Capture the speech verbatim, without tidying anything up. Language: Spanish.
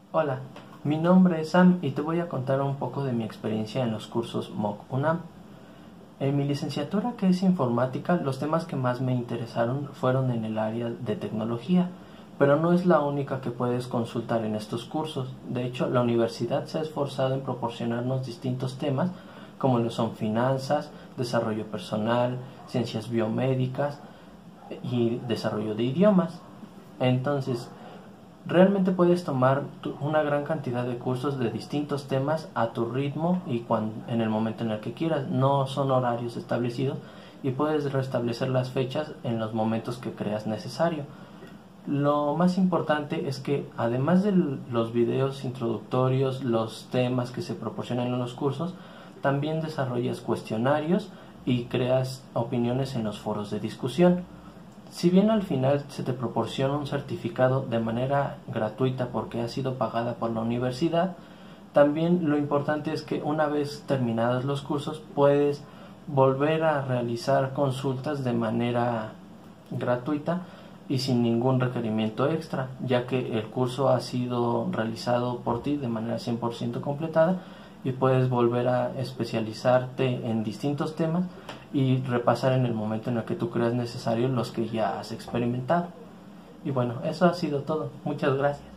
Hola, mi nombre es Sam y te voy a contar un poco de mi experiencia en los cursos M O C UNAM. En mi licenciatura, que es informática, los temas que más me interesaron fueron en el área de tecnología, pero no es la única que puedes consultar en estos cursos. De hecho, la universidad se ha esforzado en proporcionarnos distintos temas como lo son finanzas, desarrollo personal, ciencias biomédicas y desarrollo de idiomas. Entonces, realmente puedes tomar una gran cantidad de cursos de distintos temas a tu ritmo y cuando, en el momento en el que quieras. No son horarios establecidos y puedes restablecer las fechas en los momentos que creas necesario. Lo más importante es que además de los videos introductorios, los temas que se proporcionan en los cursos, también desarrollas cuestionarios y creas opiniones en los foros de discusión. Si bien al final se te proporciona un certificado de manera gratuita porque ha sido pagada por la universidad, también lo importante es que una vez terminados los cursos puedes volver a realizar consultas de manera gratuita y sin ningún requerimiento extra, ya que el curso ha sido realizado por ti de manera cien por ciento completada y puedes volver a especializarte en distintos temas y repasar en el momento en el que tú creas necesario los que ya has experimentado. Y bueno, eso ha sido todo. Muchas gracias.